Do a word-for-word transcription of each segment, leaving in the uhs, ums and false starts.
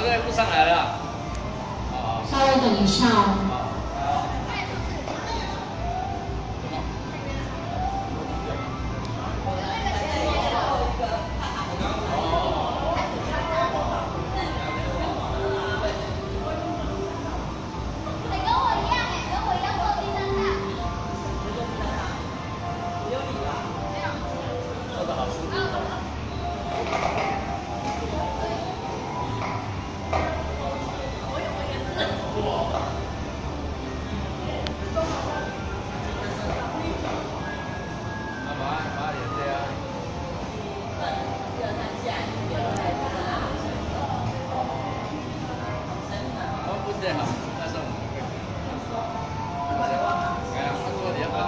对？不上来了。好。 稍微等一下哦。 对哈，那是我们会。哎呀，他说你要快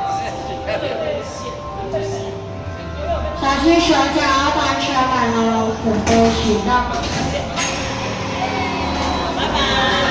点， 小心手脚要把车满了，准备启动。拜拜。